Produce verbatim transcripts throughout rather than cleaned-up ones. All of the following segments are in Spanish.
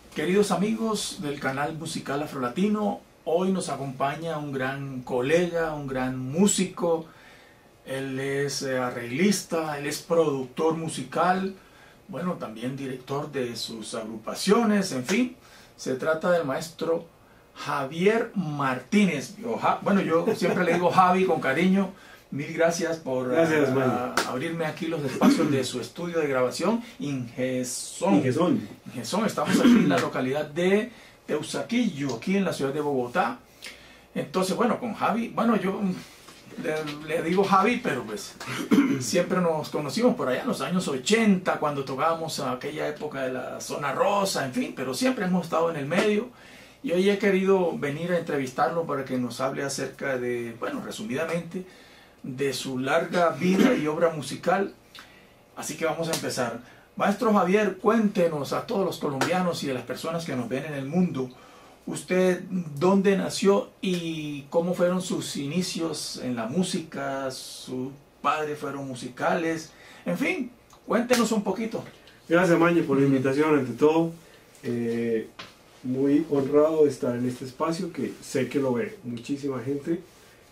Queridos amigos del canal musical Afrolatino, hoy nos acompaña un gran colega, un gran músico. Él es arreglista, él es productor musical, bueno, también director de sus agrupaciones, en fin. Se trata del maestro Javier Martínez. Bueno, yo siempre le digo Javi con cariño. Mil gracias por gracias, uh, abrirme aquí los espacios de su estudio de grabación Ingesón. Ingesón. Ingesón. Estamos aquí en la localidad de Teusaquillo, aquí en la ciudad de Bogotá. Entonces, bueno, con Javi, bueno, yo le, le digo Javi, pero pues siempre nos conocimos por allá en los años ochenta, cuando tocábamos a aquella época de la zona rosa, en fin, pero siempre hemos estado en el medio. Y hoy he querido venir a entrevistarlo para que nos hable acerca de, bueno, resumidamente, de su larga vida y obra musical. Así que vamos a empezar. Maestro Javier, cuéntenos a todos los colombianos y a las personas que nos ven en el mundo, usted dónde nació y cómo fueron sus inicios en la música. Sus padres fueron musicales, en fin, cuéntenos un poquito. Gracias, Mañe, por la invitación. Ante todo, eh, muy honrado de estar en este espacio que sé que lo ve muchísima gente.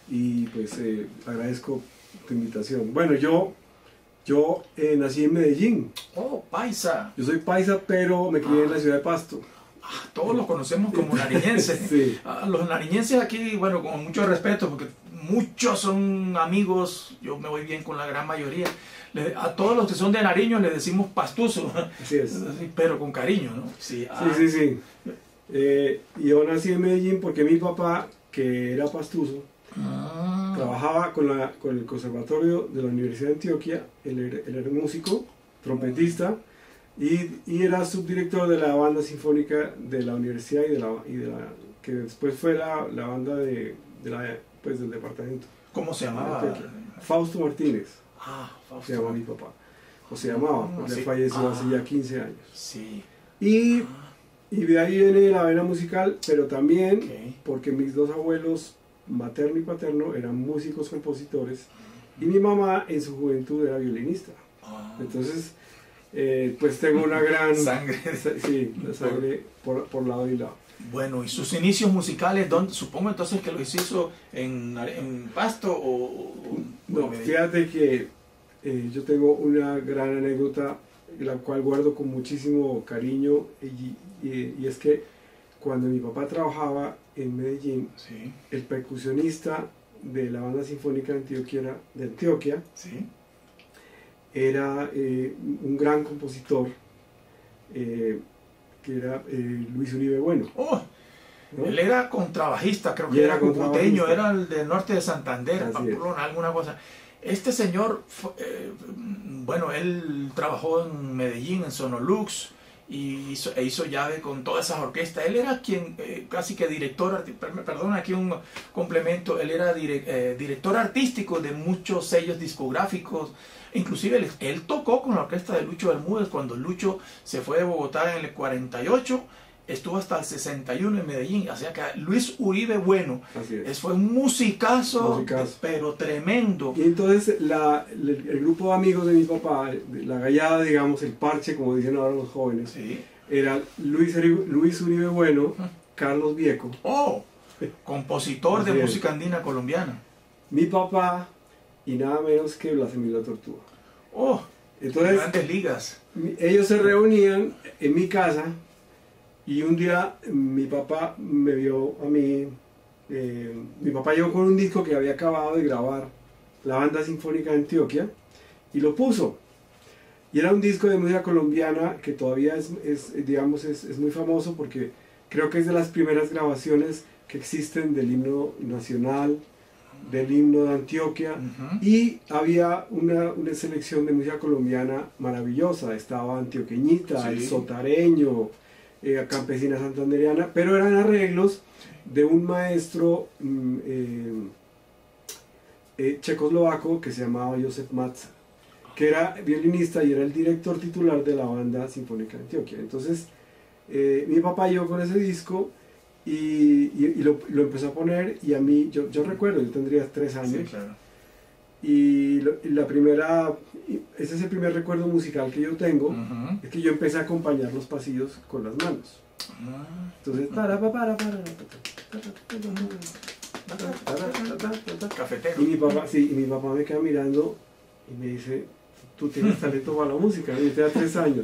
Y pues eh, agradezco tu invitación. Bueno, yo, yo eh, nací en Medellín. Oh, paisa. Yo soy paisa, pero me crié ah. en la ciudad de Pasto. Ah, todos los conocemos como nariñenses. Sí. Ah, los nariñenses aquí, bueno, con mucho respeto, porque muchos son amigos, yo me voy bien con la gran mayoría. Le, a todos los que son de Nariño les decimos pastuso. Así es. Pero con cariño, ¿no? Sí, ah. sí, sí. sí. Eh, yo nací en Medellín porque mi papá, que era pastuso, Ah. trabajaba con, la, con el conservatorio de la Universidad de Antioquia. Él era, él era músico, trompetista y, y era subdirector de la banda sinfónica de la universidad y de la, y de la que después fue la, la banda de, de la, pues, del departamento. ¿Cómo se llamaba? Fausto Martínez. Ah, Fausto. Se llama mi papá. O se llamaba, porque sí. falleció ah. hace ya quince años. Sí. Y, y de ahí viene la vena musical, pero también okay. porque mis dos abuelos materno y paterno eran músicos, compositores, y mi mamá en su juventud era violinista. Ah. Entonces, eh, pues tengo una gran sangre, sí, la sangre por, por lado y lado. Bueno, y sus inicios musicales, ¿dónde? Supongo entonces que lo hizo en, en Pasto o... No, fíjate que eh, yo tengo una gran anécdota, la cual guardo con muchísimo cariño, y, y, y es que cuando mi papá trabajaba en Medellín, sí. el percusionista de la banda sinfónica de Antioquia, de Antioquia sí. era eh, un gran compositor, eh, que era eh, Luis Uribe Bueno. Oh, ¿no? Él era contrabajista, creo que y era, era cucuteño, era el del norte de Santander, Pamplona, alguna cosa. Este señor, eh, bueno, él trabajó en Medellín, en Sonolux, y hizo, e hizo llave con todas esas orquestas. Él era quien, eh, casi que director, perdón, aquí un complemento, él era dire, eh, director artístico de muchos sellos discográficos. Inclusive él, él tocó con la orquesta de Lucho Bermúdez cuando Lucho se fue de Bogotá en el cuarenta y ocho, estuvo hasta el sesenta y uno en Medellín. O sea que Luis Uribe Bueno es. fue un musicazo, musicazo, pero tremendo. Y entonces la, el, el grupo de amigos de mi papá, la gallada, digamos, el parche, como dicen ahora los jóvenes, sí. era Luis, Luis Uribe Bueno, Carlos Vieco. Oh, compositor de música andina colombiana. Mi papá y nada menos que Blasfemio La Tortuga. Oh, entonces, grandes ligas. Ellos se reunían en mi casa. Y un día mi papá me vio a mí, eh, mi papá llegó con un disco que había acabado de grabar la banda sinfónica de Antioquia y lo puso. Y era un disco de música colombiana que todavía es, es digamos, es, es muy famoso porque creo que es de las primeras grabaciones que existen del himno nacional, del himno de Antioquia. Uh-huh. Y había una, una selección de música colombiana maravillosa. Estaba Antioqueñita, sí. El Sotareño, Eh, campesina santandereana, pero eran arreglos de un maestro eh, eh, checoslovaco que se llamaba Josef Matza, que era violinista y era el director titular de la banda sinfónica de Antioquia. Entonces eh, mi papá llegó con ese disco y, y, y lo, lo empezó a poner, y a mí, yo, yo recuerdo, yo tendría tres años. Sí, claro. Y, lo, y la primera, ese es el primer recuerdo musical que yo tengo, uh-huh. es que yo empecé a acompañar los pasillos con las manos. Entonces, para, para, para, para, Cafetero. y mi papá, sí, y mi papá me queda mirando y me dice, tú tienes talento para la música, ¿no? Yo tenía tres años.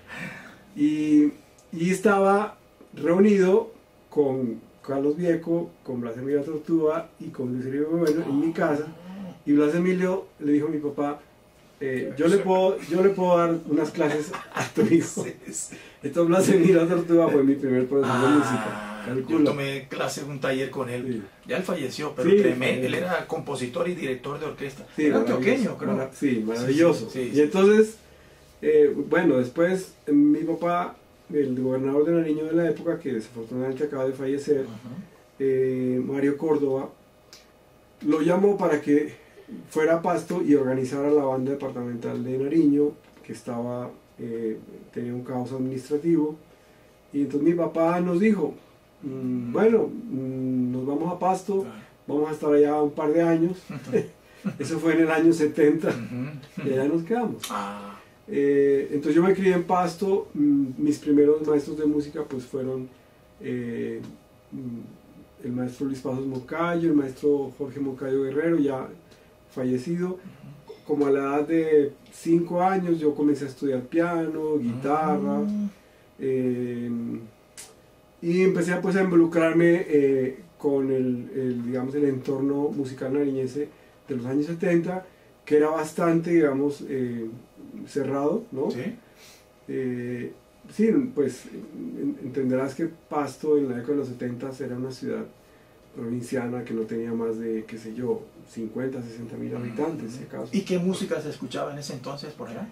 Y, y estaba reunido con Carlos Vieco, con Blas Emilio Tortuga y con Luis Emilio Bueno en mi casa. Y Blas Emilio le dijo a mi papá, eh, yo, le puedo, yo le puedo dar unas clases a tu hijo. Entonces Blas Emilio Tortuga fue mi primer profesor ah, de música. Calcula. Yo tomé clases, un taller con él. Sí. Ya él falleció, pero sí, tremendo. Él era compositor y director de orquesta. Sí, era antioqueño, creo. Marav sí, maravilloso. Sí, sí, sí, y entonces, eh, bueno, después mi papá, el gobernador de Nariño de la época, que desafortunadamente acaba de fallecer, uh-huh. eh, Mario Córdoba, lo llamó para que fuera a Pasto y organizara la banda departamental de Nariño, que estaba, eh, tenía un caos administrativo. Y entonces mi papá nos dijo, mmm, bueno, mmm, nos vamos a Pasto, vamos a estar allá un par de años. Eso fue en el año setenta, y allá nos quedamos. Eh, entonces yo me crié en Pasto. Mmm, mis primeros maestros de música pues fueron eh, el maestro Luis Pasos Moncayo, el maestro Jorge Moncayo Guerrero, ya fallecido. Como a la edad de cinco años yo comencé a estudiar piano, guitarra, eh, y empecé pues, a involucrarme eh, con el, el, digamos, el entorno musical nariñense de los años setenta, que era bastante, digamos, eh, cerrado, ¿no? Sí. Eh, sí, pues entenderás que Pasto en la década de los setenta era una ciudad provinciana que no tenía más de, qué sé yo, cincuenta, sesenta mil habitantes, si acaso. ¿Y qué música se escuchaba en ese entonces por allá?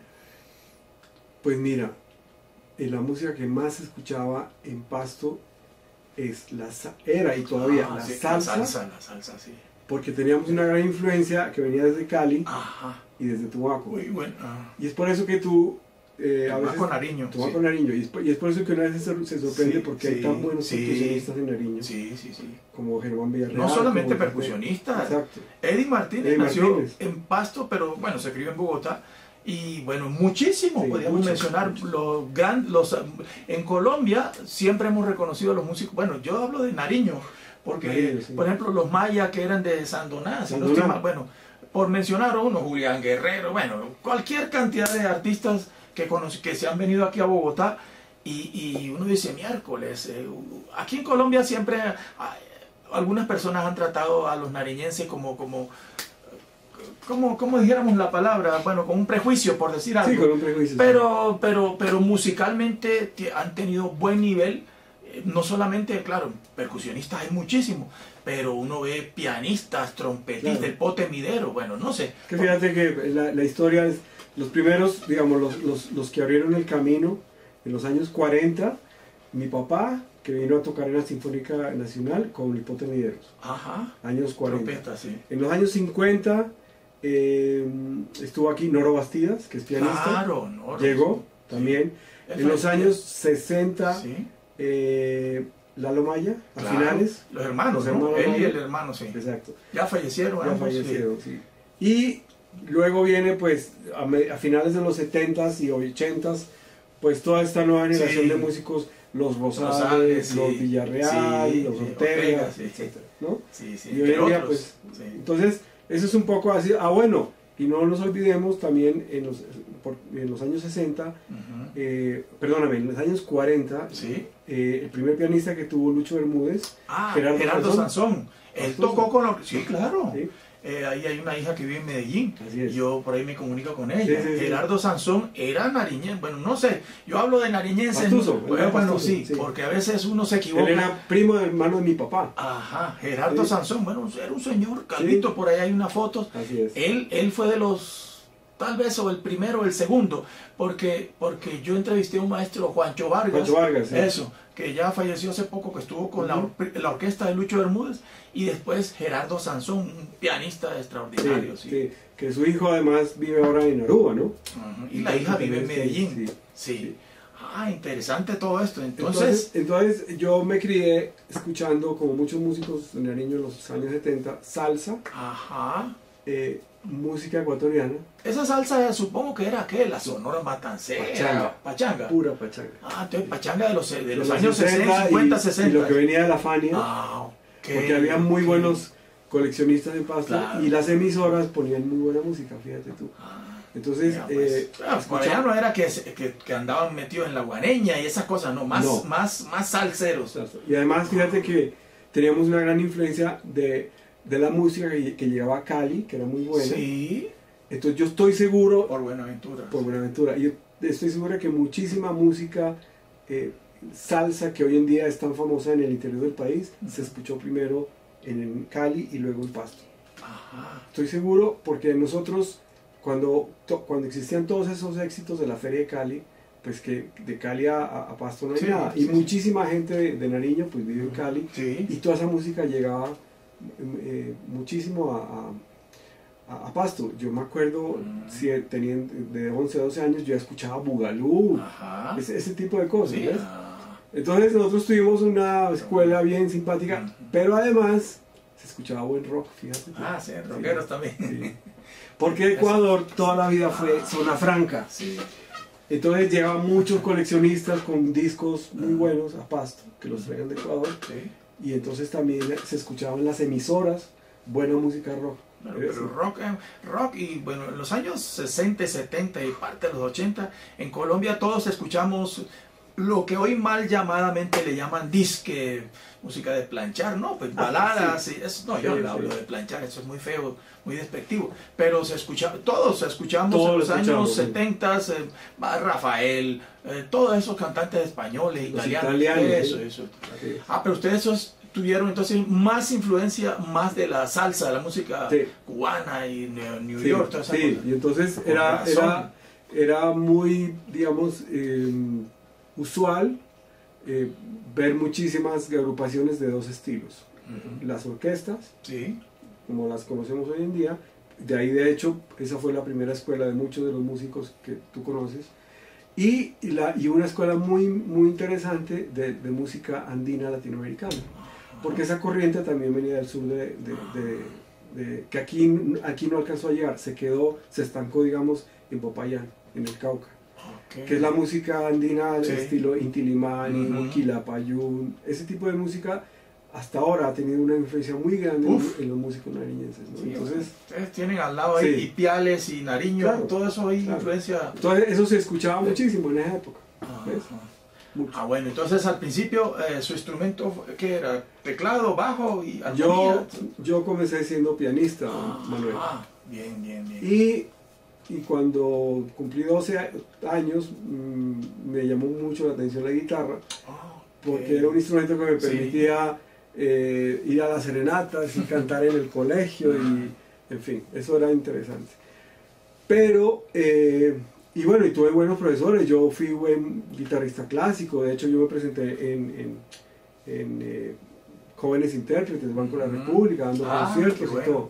Pues mira, eh, la música que más se escuchaba en Pasto es la era y todavía ah, la, sí, salsa, la salsa, la salsa, sí. Porque teníamos una gran influencia que venía desde Cali Ajá. y desde Tumaco. Muy bueno. Ah. Y es por eso que tú Eh, a veces, con Nariño. Tumaco, sí. Nariño. Y es, por, y es por eso que una vez se, se sorprende sí, porque sí, hay tan buenos sí, percusionistas en Nariño. Sí, sí, sí. Como Germán Villarreal. No solamente percusionistas. Exacto. Eddie Martínez Eddie nació Martínez. en Pasto, pero bueno, se crió en Bogotá. Y bueno, muchísimo, sí, podríamos mucho, mencionar mucho. Los grandes, los, en Colombia siempre hemos reconocido a los músicos, bueno, yo hablo de Nariño, porque Nariño, sí. por ejemplo los mayas que eran de Sandoná, Sandoná. No, bueno, por mencionar uno, Julián Guerrero, bueno, cualquier cantidad de artistas que, que se han venido aquí a Bogotá, y, y uno dice, miércoles, eh, aquí en Colombia siempre hay, algunas personas han tratado a los nariñenses como... como Como, como dijéramos la palabra, bueno, con un prejuicio, por decir algo. Sí, con un prejuicio. Pero, sí. pero, pero musicalmente han tenido buen nivel, no solamente, claro, percusionistas hay muchísimos, pero uno ve pianistas, trompetistas, claro. El Pote Midero, bueno, no sé. Que fíjate que la, la historia es, los primeros, digamos, los, los, los que abrieron el camino en los años cuarenta, mi papá, que vino a tocar en la Sinfónica Nacional con el Pote Mideros. Ajá. Años cuarenta. Trompeta, sí. En los años cincuenta... Eh, estuvo aquí Noro Bastidas, que es pianista. Claro, Noro. Llegó sí. también. Sí. En los años sesenta, sí. eh, Lalo Maya, a claro. finales. Los hermanos, los hermanos ¿no? Él Maya. Y el hermano, sí. Exacto. Ya fallecieron. Ya ambos, fallecieron, sí. sí. Y luego viene, pues, a, me, a finales de los setentas y ochentas, pues toda esta nueva generación sí. de músicos, los Rosales, Rosales los sí. Villarreal, sí. los Ortega, Ortega sí. etcétera, ¿no? Sí, sí. Y hoy en día, pues, sí. entonces... Eso es un poco así. Ah, bueno, y no nos olvidemos también en los, por, en los años sesenta, uh-huh. eh, perdóname, en los años cuarenta, ¿sí? eh, el primer pianista que tuvo Lucho Bermúdez, ah, Gerardo, Gerardo Sansón. Él tocó con los... Sí, claro. ¿Sí? Eh, ahí hay una hija que vive en Medellín. Así es. Yo por ahí me comunico con ella. Sí, sí, Gerardo sí. Sansón era nariñense. Bueno, no sé. Yo hablo de nariñenses. Pastuso, bueno, bueno Pastuso, sí, sí, porque a veces uno se equivoca. Él era primo del hermano de mi papá. Ajá. Gerardo sí. Sansón. Bueno, era un señor calvito. Sí. Por ahí hay unas fotos. Así es. Él, él fue de los... Tal vez o el primero o el segundo. Porque, porque yo entrevisté a un maestro, Juancho Vargas. Juancho Vargas, sí. Eso. Que ya falleció hace poco, que estuvo con uh-huh. la, la orquesta de Lucho Bermúdez, y después Gerardo Sansón, un pianista extraordinario. Sí, sí. sí. Que su hijo además vive ahora en Aruba, ¿no? Uh-huh. Y la hija vive en Medellín. Sí, sí. sí. Ah, interesante todo esto. Entonces, entonces, entonces yo me crié escuchando, como muchos músicos de Nariño en los años setenta, salsa. Ajá. Eh, música ecuatoriana. Esa salsa supongo que era ¿qué? La Sonora Matancera. Pachanga. Pachanga. Pura pachanga. Ah, entonces pachanga de los, de los De años sesenta sesenta, cincuenta, y, sesenta. Y lo que venía de la Fania. Ah, ok. Porque había muy ok. buenos coleccionistas de Pasto, Claro. y las emisoras ponían muy buena música, fíjate tú. Ah, Entonces, ya, pues. eh, Ah, por allá no era que, se- que, que andaban metidos en la guareña y esas cosas, no, más, No. más, más salseros. y además fíjate que teníamos una gran influencia de, de la música que, que llegaba a Cali, que era muy buena. Sí, Entonces yo estoy seguro, por Buenaventura. por Buenaventura, yo estoy seguro que muchísima música eh, salsa que hoy en día es tan famosa en el interior del país, se escuchó primero en Cali y luego en Pasto. Ajá. Estoy seguro porque nosotros, cuando, to- cuando existían todos esos éxitos de la Feria de Cali, pues que de Cali a, a- a Pasto no hay Sí, nada. sí, Y sí. muchísima gente de, de Nariño pues vive en Cali. Sí. Y toda esa música llegaba eh, muchísimo a, a- a Pasto. Yo me acuerdo, Mm. si tenían de once a doce años, yo ya escuchaba Bugalú, Ajá. ese, ese tipo de cosas. Sí, ¿ves? ah. Entonces nosotros tuvimos una escuela bien simpática, Ujú. pero además se escuchaba buen rock, fíjate. tú. Ah, sí, rockeros también. Sí. Porque Ecuador toda la vida fue zona franca. Sí. Entonces llegaban muchos coleccionistas con discos muy buenos a Pasto, que los traían de Ecuador. Sí. Y entonces también se escuchaban las emisoras, buena música rock. Pero, Eh, pero sí. rock, eh, rock y bueno, en los años sesenta, setenta y parte de los ochenta, en Colombia todos escuchamos lo que hoy mal llamadamente le llaman disque, música de planchar, ¿no? Pues Ah, baladas, sí. y eso, no, yo Sí, no hablo sí. de planchar, eso es muy feo, muy despectivo, pero se escucha, todos escuchamos Todos en los escuchamos, años sí. setenta, eh, Rafael, eh, todos esos cantantes españoles, Los italianos, italianos, eso, sí. eso. Así es. Ah, pero ustedes esos tuvieron entonces más influencia más de la salsa, de la música Sí. cubana y New New Sí, York, toda esa sí, cosa. y entonces Con era, razón. era, era muy, digamos, eh, usual eh, ver muchísimas agrupaciones de dos estilos. Ujú. Las orquestas, Sí. como las conocemos hoy en día, de ahí de hecho, esa fue la primera escuela de muchos de los músicos que tú conoces, y, y la, y una escuela muy, muy interesante de, de música andina latinoamericana, porque esa corriente también venía del sur de, de- de- de- que aquí, aquí no alcanzó a llegar, se quedó, se estancó digamos en Popayán, en el Cauca, Ok. que es la música andina del Sí. estilo Inti Limani, Ujú. Quilapayún, ese tipo de música hasta ahora ha tenido una influencia muy grande en, Uf. en los músicos nariñenses, ¿no? Sí, Entonces, ustedes tienen al lado ahí Sí. Ipiales y Nariño, Claro, todo eso ahí claro. influencia. entonces eso se escuchaba muchísimo en esa época, ¿ves? Ajá. Mucho. Ah, bueno, entonces al principio eh, su instrumento, fue- ¿qué era? ¿Teclado, bajo y Yo, armonía? yo comencé siendo pianista, Ah, Manuel. ah, bien, bien, bien. Y, y cuando cumplí doce a- años, mm, me llamó mucho la atención la guitarra, Ah, porque ok. era un instrumento que me Sí. permitía eh, ir a las serenatas y cantar en el colegio, y en fin, eso era interesante. Pero, eh, y bueno, y tuve buenos profesores, yo fui buen guitarrista clásico, de hecho yo me presenté en, en, en, eh, Jóvenes Intérpretes, Banco de la Ujú. República, dando Ah, conciertos qué y bueno. todo.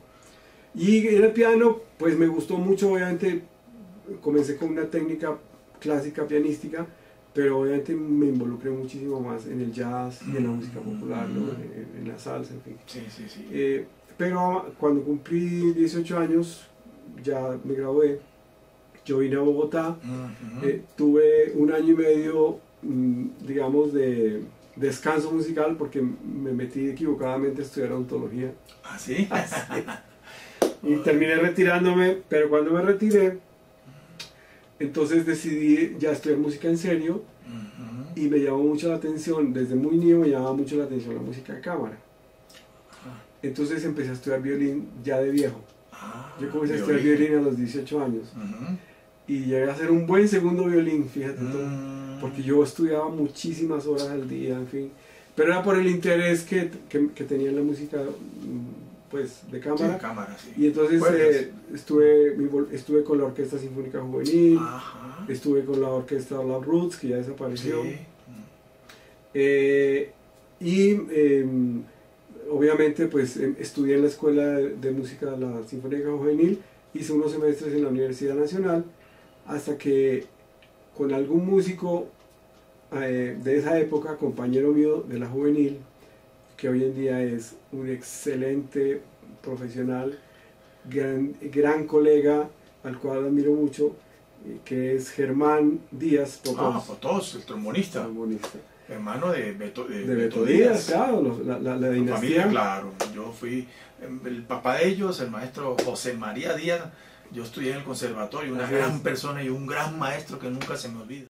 Y en el piano, pues me gustó mucho, obviamente, comencé con una técnica clásica pianística, pero obviamente me involucré muchísimo más en el jazz y en la música popular, ¿no? en, en la salsa, en fin. Sí, sí, sí. Eh, pero cuando cumplí dieciocho años, ya me gradué, yo vine a Bogotá, Ujú. eh, tuve un año y medio, mm, digamos, de descanso musical porque me metí equivocadamente a estudiar odontología. ¿Ah, sí? Y terminé retirándome, pero cuando me retiré, entonces decidí ya estudiar música en serio, Ujú. y me llamó mucho la atención, desde muy niño me llamaba mucho la atención la música de cámara. Entonces empecé a estudiar violín ya de viejo. Ah, Yo comencé a estudiar violín a los dieciocho años Ujú. y llegué a hacer un buen segundo violín, fíjate tú, Mm. porque yo estudiaba muchísimas horas al día, en fin. Pero era por el interés que, que, que tenía en la música, mm, pues, de Sí, cámara. cámara, sí. Y entonces Cuerdas. eh, estuve, me vol- estuve con la Orquesta Sinfónica Juvenil, Ajá. estuve con la Orquesta Love Roots, que ya Sí. desapareció. Eh, y eh, obviamente pues em, estudié en la Escuela de, de Música de la Sinfónica Juvenil, hice unos semestres en la Universidad Nacional, hasta que con algún músico eh, de esa época, compañero mío de la Juvenil, que hoy en día es un excelente profesional, gran, gran colega al cual admiro mucho, que es Germán Díaz Potós. Ah, Potós, el trombonista. trombonista. Hermano de Beto, de, de Beto Beto Díaz, Díaz, claro, los, la, la, la dinastía. Familia, claro. Yo fui el papá de ellos, el maestro José María Díaz. Yo estudié en el conservatorio, una Así gran es. persona y un gran maestro que nunca se me olvida.